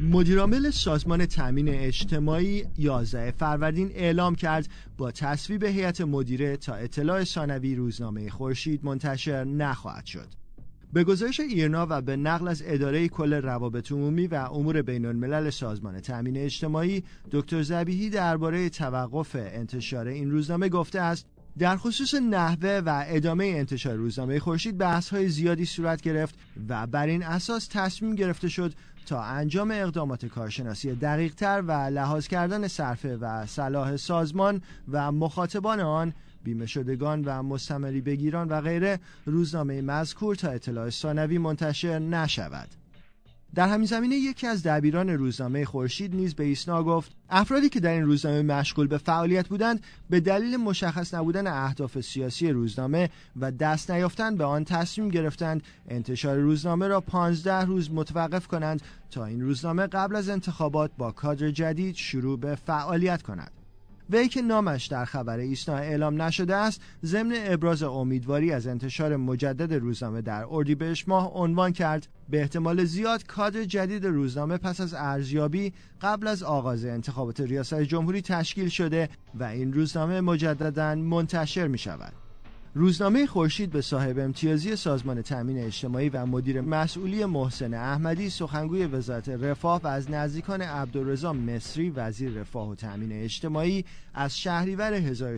مدیرعامل سازمان تامین اجتماعی 11 فروردین اعلام کرد با تصویب هیئت مدیره تا اطلاع ثانوی روزنامه خورشید منتشر نخواهد شد. به گزارش ایرنا و به نقل از اداره کل روابط عمومی و امور بین‌الملل سازمان تامین اجتماعی، دکتر ذبیحی درباره توقف انتشار این روزنامه گفته است: در خصوص نحوه و ادامه انتشار روزنامه خورشید بحث‌های زیادی صورت گرفت و بر این اساس تصمیم گرفته شد تا انجام اقدامات کارشناسی دقیق‌تر و لحاظ کردن صرفه و صلاح سازمان و مخاطبان آن، بیمه شدگان و مستمری بگیران و غیره، روزنامه مذکور تا اطلاع ثانوی منتشر نشود. در همین زمینه یکی از دبیران روزنامه خورشید نیز به ایسنا گفت: افرادی که در این روزنامه مشغول به فعالیت بودند به دلیل مشخص نبودن اهداف سیاسی روزنامه و دست نیافتن به آن تصمیم گرفتند انتشار روزنامه را 15 روز متوقف کنند تا این روزنامه قبل از انتخابات با کادر جدید شروع به فعالیت کند. وی که نامش در خبر ایسنا اعلام نشده است، ضمن ابراز امیدواری از انتشار مجدد روزنامه در اردیبهشت ماه عنوان کرد: به احتمال زیاد کادر جدید روزنامه پس از ارزیابی قبل از آغاز انتخابات ریاست جمهوری تشکیل شده و این روزنامه مجدداً منتشر می شود. روزنامه خورشید به صاحب امتیازی سازمان تامین اجتماعی و مدیر مسئولی محسن احمدی، سخنگوی وزارت رفاه و از نزدیکان عبدالرضا مصری وزیر رفاه و تامین اجتماعی از شهریور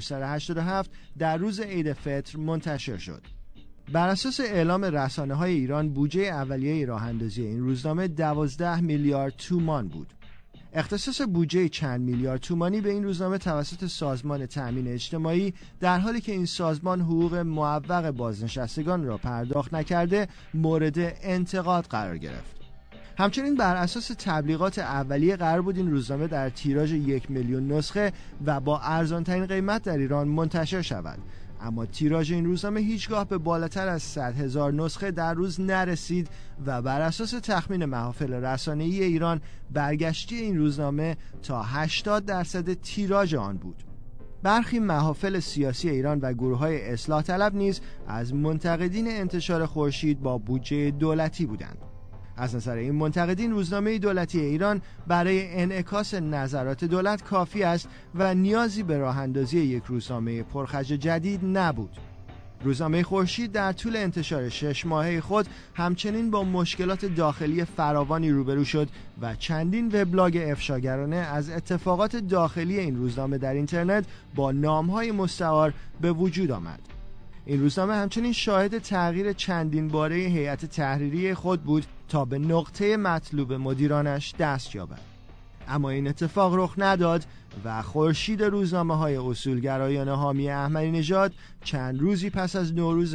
1387 در روز عید فطر منتشر شد. بر اساس اعلام رسانه‌های ایران، بودجه اولیه راه‌اندازی این روزنامه 12 میلیارد تومان بود. اختصاص بودجه چند میلیارد تومانی به این روزنامه توسط سازمان تامین اجتماعی، در حالی که این سازمان حقوق معوق بازنشستگان را پرداخت نکرده، مورد انتقاد قرار گرفت. همچنین بر اساس تبلیغات اولیه قرار بود این روزنامه در تیراژ 1 میلیون نسخه و با ارزان‌ترین قیمت در ایران منتشر شود، اما تیراژ این روزنامه هیچگاه به بالاتر از 100,000 نسخه در روز نرسید و بر اساس تخمین محافل رسانه‌ای ایران، برگشتی این روزنامه تا 80% تیراژ آن بود. برخی محافل سیاسی ایران و گروه‌های اصلاح طلب نیز از منتقدین انتشار خورشید با بودجه دولتی بودند. از نظر این منتقدین، روزنامه دولتی ایران برای انعکاس نظرات دولت کافی است و نیازی به راه‌اندازی یک روزنامه پرخرج جدید نبود. روزنامه خورشید در طول انتشار 6 ماهه خود همچنین با مشکلات داخلی فراوانی روبرو شد و چندین وبلاگ افشاگرانه از اتفاقات داخلی این روزنامه در اینترنت با نام‌های مستعار به وجود آمد. این روزنامه همچنین شاهد تغییر چندین باره هیئت تحریری خود بود تا به نقطه مطلوب مدیرانش دست یابد. اما این اتفاق رخ نداد و خورشید روزنامه‌های اصولگرایانه حامی احمدی نژاد چند روزی پس از نوروز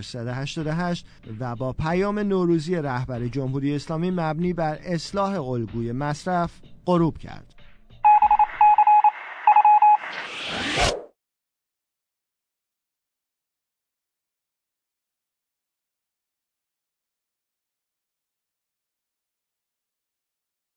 1388 و با پیام نوروزی رهبر جمهوری اسلامی مبنی بر اصلاح الگوی مصرف غروب کرد.